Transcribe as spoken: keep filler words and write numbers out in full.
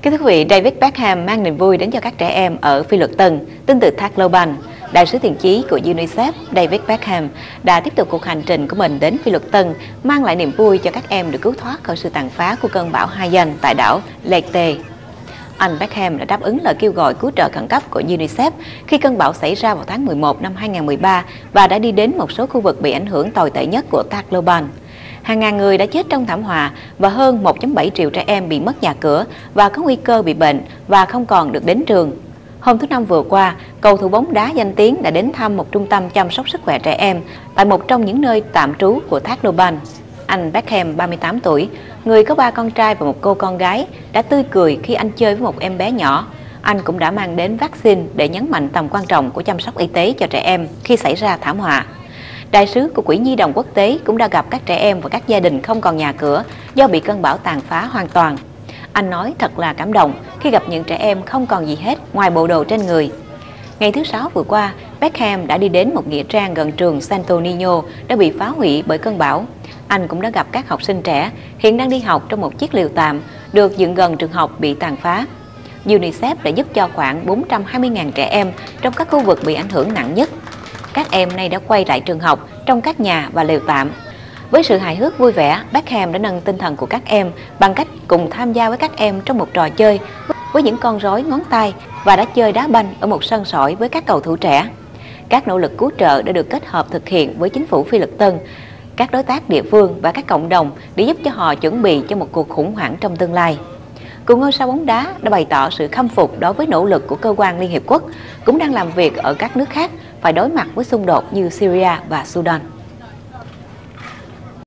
Kính thưa quý vị, David Beckham mang niềm vui đến cho các trẻ em ở Phi Luật Tân, tin từ thác Global. Đại sứ tiền chí của UNICEF David Beckham đã tiếp tục cuộc hành trình của mình đến Phi Luật Tân, mang lại niềm vui cho các em được cứu thoát khỏi sự tàn phá của cơn bão Haiyan tại đảo Leyte. Anh Beckham đã đáp ứng lời kêu gọi cứu trợ khẩn cấp của UNICEF khi cơn bão xảy ra vào tháng mười một năm hai nghìn không trăm mười ba và đã đi đến một số khu vực bị ảnh hưởng tồi tệ nhất của thác Global. Hàng ngàn người đã chết trong thảm họa và hơn một phẩy bảy triệu trẻ em bị mất nhà cửa và có nguy cơ bị bệnh và không còn được đến trường. Hôm thứ Năm vừa qua, cầu thủ bóng đá danh tiếng đã đến thăm một trung tâm chăm sóc sức khỏe trẻ em tại một trong những nơi tạm trú của thác Global. Anh Beckham, ba mươi tám tuổi, người có ba con trai và một cô con gái, đã tươi cười khi anh chơi với một em bé nhỏ. Anh cũng đã mang đến vaccine để nhấn mạnh tầm quan trọng của chăm sóc y tế cho trẻ em khi xảy ra thảm họa. Đại sứ của Quỹ Nhi đồng Quốc tế cũng đã gặp các trẻ em và các gia đình không còn nhà cửa do bị cơn bão tàn phá hoàn toàn. Anh nói thật là cảm động khi gặp những trẻ em không còn gì hết ngoài bộ đồ trên người. Ngày thứ Sáu vừa qua, Beckham đã đi đến một nghĩa trang gần trường Santo Niño đã bị phá hủy bởi cơn bão. Anh cũng đã gặp các học sinh trẻ hiện đang đi học trong một chiếc lều tạm được dựng gần trường học bị tàn phá. UNICEF đã giúp cho khoảng bốn trăm hai mươi nghìn trẻ em trong các khu vực bị ảnh hưởng nặng nhất. Các em nay đã quay lại trường học trong các nhà và lều tạm. Với sự hài hước vui vẻ, Beckham đã nâng tinh thần của các em bằng cách cùng tham gia với các em trong một trò chơi với những con rối ngón tay và đã chơi đá banh ở một sân sỏi với các cầu thủ trẻ. Các nỗ lực cứu trợ đã được kết hợp thực hiện với chính phủ Phi Luật Tân, các đối tác địa phương và các cộng đồng để giúp cho họ chuẩn bị cho một cuộc khủng hoảng trong tương lai. Cựu ngôi sao bóng đá đã bày tỏ sự khâm phục đối với nỗ lực của cơ quan Liên Hiệp Quốc, cũng đang làm việc ở các nước khác phải đối mặt với xung đột như Syria và Sudan.